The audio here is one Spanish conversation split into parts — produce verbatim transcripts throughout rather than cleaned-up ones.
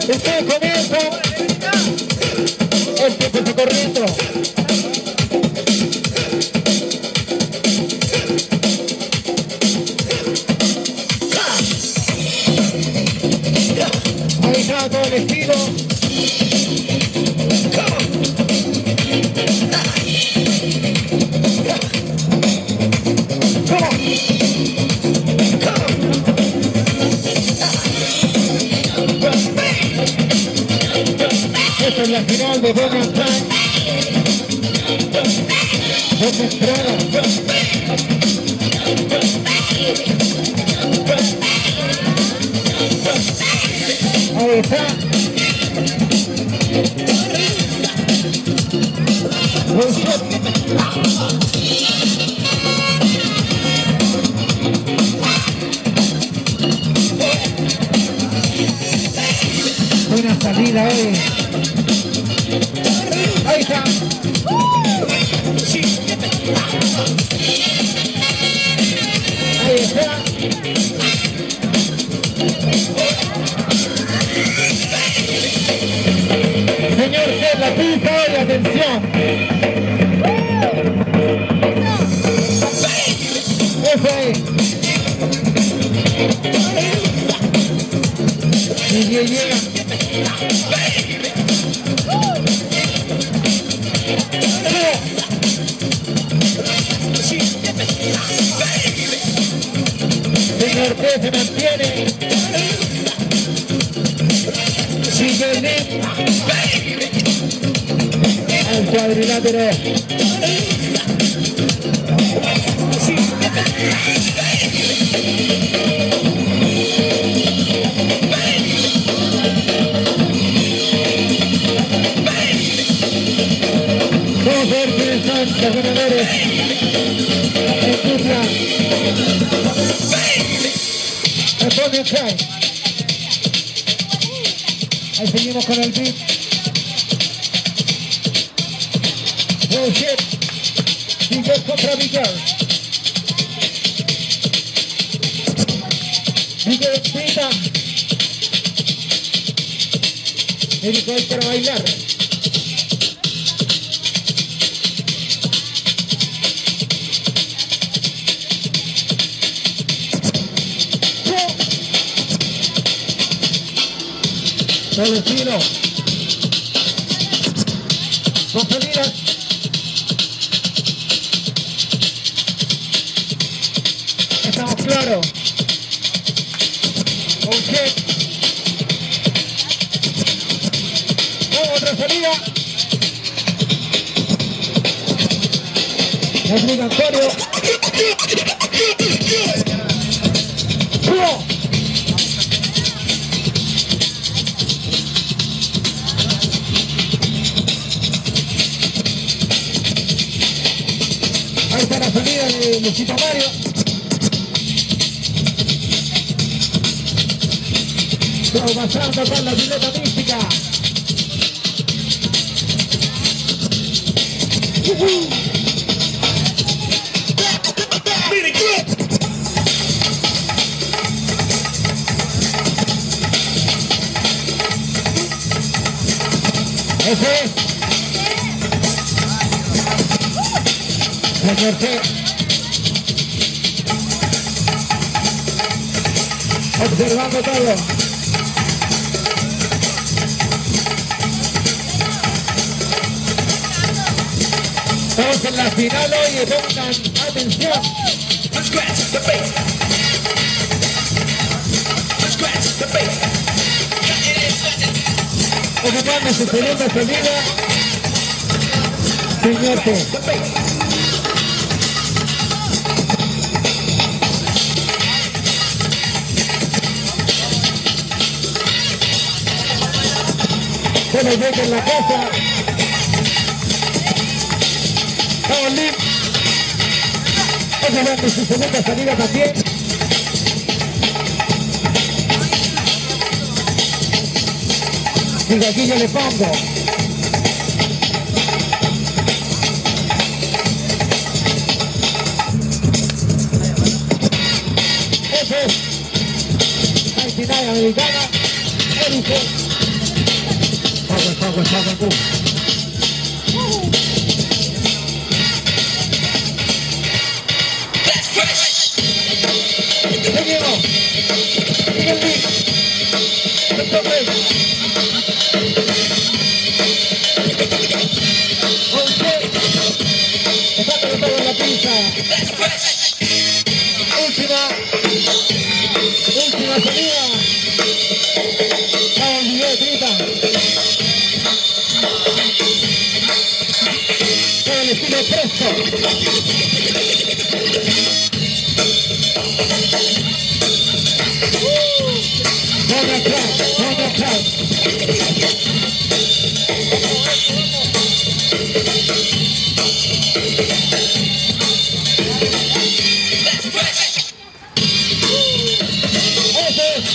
Estoy comienzo. El tiempo está corriendo. Ahí está todo el estilo. Esta es la final de Bonus Time. Dos entradas. Ahí está. Buena salida hoy. Ahí está. Ahí está. Señor, que la pista y atención. Eso es. Y llega. Señor T se mantiene. Sigue el link. Al cuadrilátero. Vamos a ver quiénes son los ganadores. En dupla. Bonus Time. Ahí seguimos con el beat. Bullshit. Miguel contra Miguel. Miguel grita. Me dijo él para bailar. Valentino. Con salidas. Estamos claros. Ok. Otra salida. Obligatorio. ¡Uno! Ahí está la salida de Luisito Mario. Pasando con la pilota mística. Uh-huh. Ese es. Señor T. Observando todo. Estamos en la final hoy y pongan atención. Let's scratch the bass. Let's scratch the bass. Ocupando su segunda salida. Señor T. Se lo llega en la casa. Estamos listos. Ocupando su segunda salida también. Digo, aquí yo le pongo. Eso es. Nacional Americana. Erice. Agua, agua, agua, agua. That's fresh. Seguimos. Sigue el beat. Entonces. once. Está todo en la pista. That's fresh. Última. Última salida. Vamos, Miguel, grita. Todo el estilo fresco. Vamos atrás, vamos atrás. That's fresh. Eso es.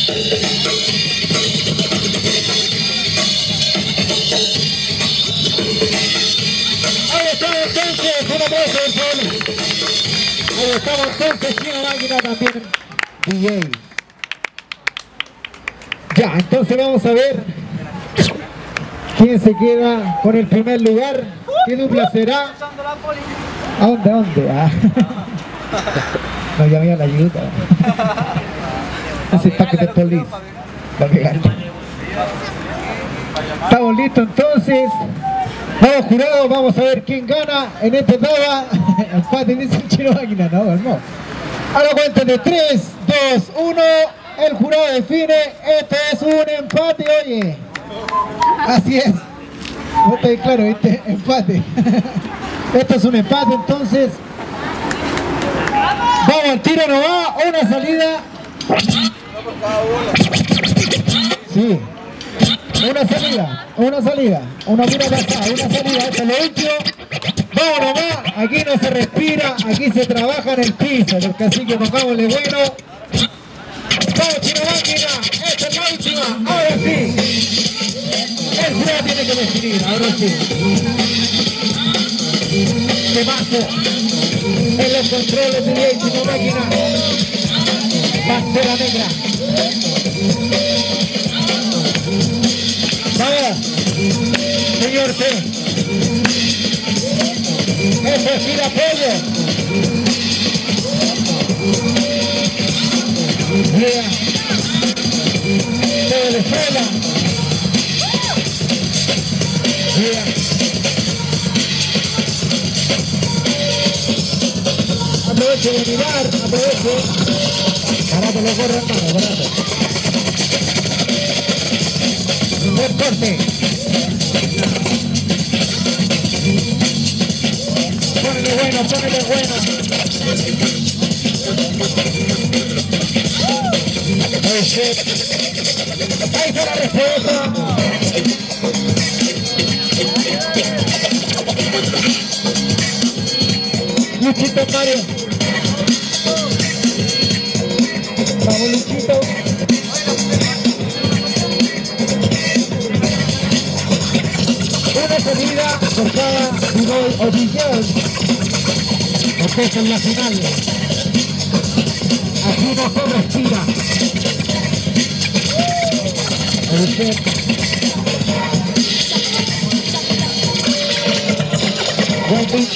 Ahí estamos entonces, un abrazo del pueblo. Ahí estamos entonces, Chino Máquina también, D J. Ya, entonces vamos a ver quién se queda con el primer lugar. ¿Qué dupla será? ¿A dónde? ¿A dónde? Ah. No llamé a la ayuda. Ese paquete de polis. Va a pegar. Estamos listos entonces. Vamos jurados, vamos a ver quién gana en esta etapa. Empate, dice el Chino Máquina, no, hermano. A la cuenta de tres, dos, uno, el jurado define, este es un empate, oye. Así es. No estoy claro, ¿viste? Empate. Esto es un empate, entonces. Vamos al tiro, no va, una salida. Sí. Una salida, una salida, una mira pasada, una salida, esto es lo último. Vamos nomás, aquí no se respira, aquí se trabaja en el piso, porque así que pongámosle bueno. Vamos, Chino Máquina, esta es la última, ahora sí. El jurado tiene que decidir, ahora sí. ¿Qué pasa? En los controles de Chino Máquina. Pantera negra. Vamos, señor T. Eso es el apoyo. Yeah. De Venezuela. Yeah. Aproveche de mirar, aproveche. Parate, lo corre, hermano, parate. Buen corte. Ponele bueno, ponele bueno. Ahí está la respuesta. Luchito Mario. Vamos, Luchito. Una salida por cada nivel oficial. Porque es en la final. Aquí no se respira. El set. Buen beat.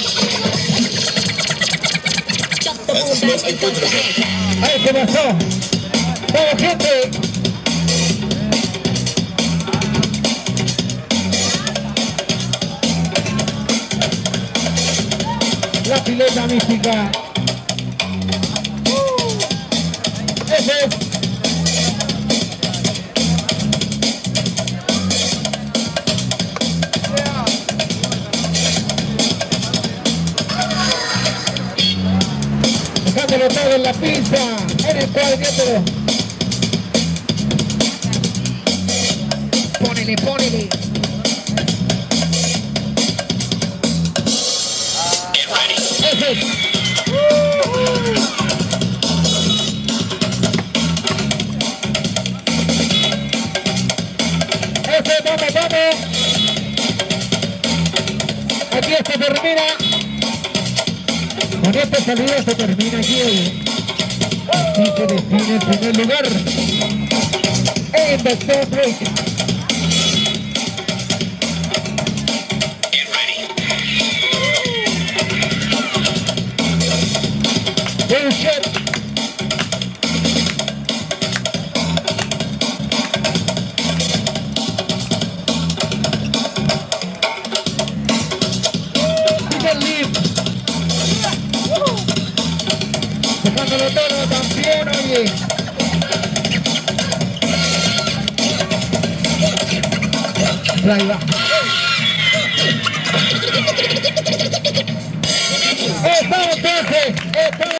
Ahí se pasó. Vamos, gente. La pileta mística. Ese es. Dejándolo todo en la pista, en el cuadrilátero. Pónele, pónele. Ese es. Ese, vamos, vamos. Aquí esto termina. Con esta salida se termina aquí hoy. Así se define el primer lugar en the third break. Oh shit. Dejándolo todo también, oye. Ahí va. Estamos entonces. Estamos